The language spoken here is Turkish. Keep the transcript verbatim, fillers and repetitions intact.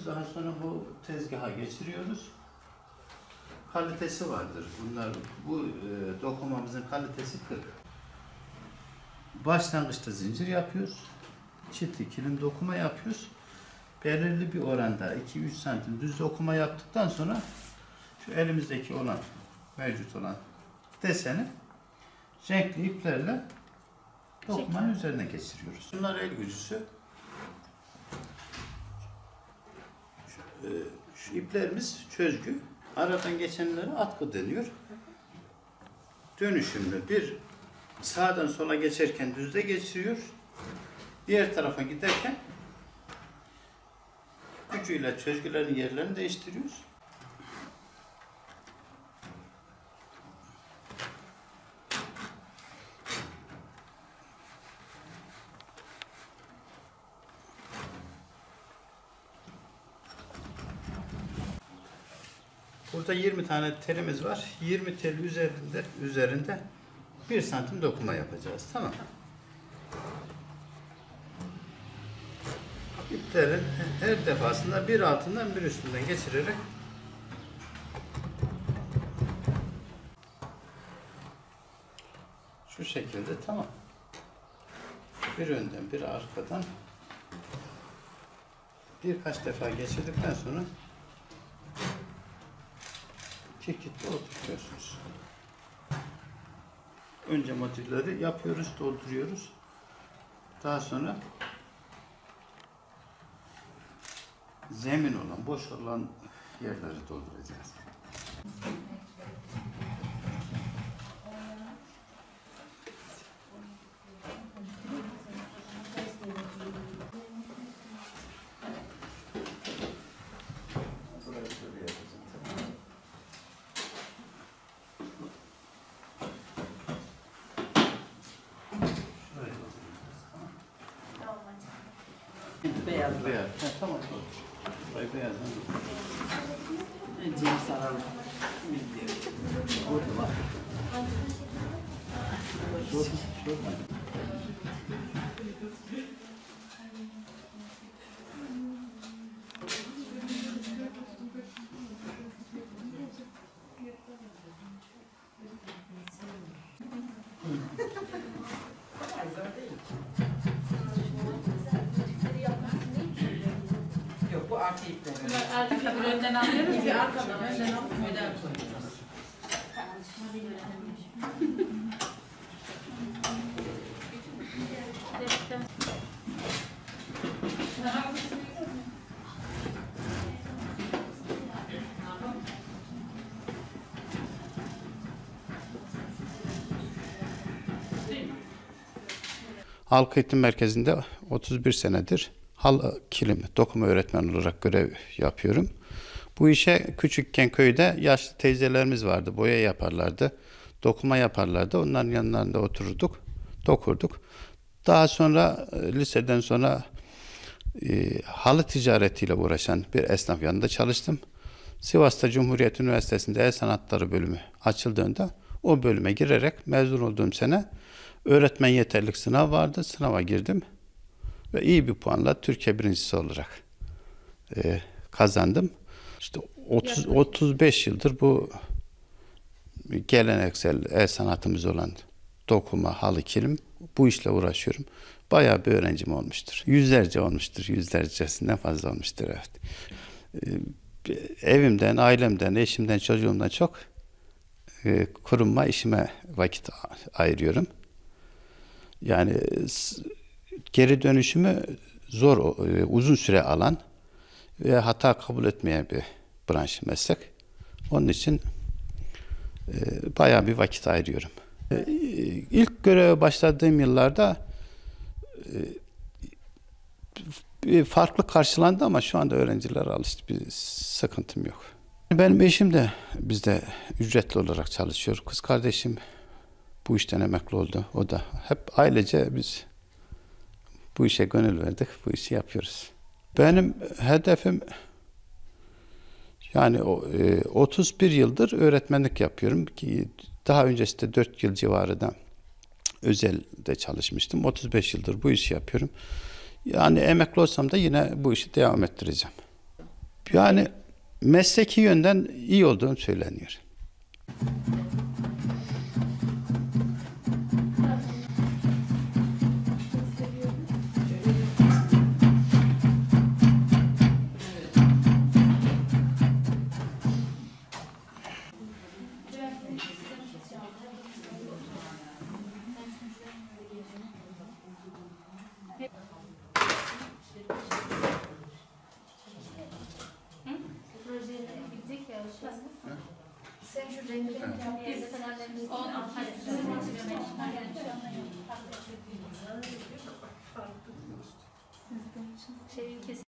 Daha sonra bu tezgaha geçiriyoruz. Kalitesi vardır. Bunlar bu e, dokumamızın kalitesi kırk. Başlangıçta zincir yapıyoruz. Çift kilim dokuma yapıyoruz. Belirli bir oranda iki üç santim düz dokuma yaptıktan sonra şu elimizdeki olan mevcut olan deseni renkli iplerle dokumanın üzerine geçiriyoruz. Bunlar el gücüsü. Şu, e, şu iplerimiz çözgü. Aradan geçenlere atkı deniyor. Dönüşümlü bir sağdan sola geçerken düzde geçiriyor. Diğer tarafa giderken gücüyle çözgülerin yerlerini değiştiriyoruz. Burada yirmi tane telimiz var. yirmi tel üzerinde üzerinde bir santim dokuma yapacağız. Tamam. İplerin her defasında bir altından bir üstünden geçirerek şu şekilde tamam. Bir önden bir arkadan birkaç defa geçirdikten sonra kirkitle oturtuyorsunuz. Önce motifleri yapıyoruz, dolduruyoruz. Daha sonra zemin olan, boş olan yerleri dolduracağız. Beyaz. Beyaz. Ha, tamam. Burayı beyaz. Cem saralım. Orada bak. Şurada. Şurada. Yok bu artı ipleri. Artık önden alıyoruz ya arkadan önden alıp önden koyuyoruz. Halk Eğitim Merkezi'nde otuz bir senedir halı kilim dokuma öğretmeni olarak görev yapıyorum. Bu işe küçükken köyde yaşlı teyzelerimiz vardı. Boya yaparlardı, dokuma yaparlardı. Onların yanlarında otururduk, dokurduk. Daha sonra liseden sonra e, halı ticaretiyle uğraşan bir esnaf yanında çalıştım. Sivas'ta Cumhuriyet Üniversitesi'nde El Sanatları bölümü açıldığında o bölüme girerek mezun olduğum sene öğretmen yeterlilik sınavı vardı. Sınava girdim ve iyi bir puanla Türkiye birincisi olarak e, kazandım. İşte otuz otuz beş yıldır bu geleneksel el sanatımız olan dokuma, halı, kilim bu işle uğraşıyorum. Bayağı bir öğrencim olmuştur. Yüzlerce olmuştur. Yüzlercesinden fazla olmuştur. Evet. E, evimden, ailemden, eşimden, çocuğumdan çok e, kurumma işime vakit ayırıyorum. Yani geri dönüşümü zor, uzun süre alan ve hata kabul etmeyen bir branş, meslek. Onun için e, bayağı bir vakit ayırıyorum. E, ilk göreve başladığım yıllarda e, farklı karşılandı ama şu anda öğrenciler alıştı. Bir sıkıntım yok. Benim eşim de bizde ücretli olarak çalışıyor. Kız kardeşim bu işten emekli oldu. O da hep ailece biz bu işe gönül verdik. Bu işi yapıyoruz. Benim hedefim yani otuz bir yıldır öğretmenlik yapıyorum ki daha öncesinde dört yıl civarında özelde çalışmıştım. otuz beş yıldır bu işi yapıyorum. Yani emekli olsam da yine bu işi devam ettireceğim. Yani mesleki yönden iyi olduğum söyleniyor. Sen şu renkleri biz şeyin kesin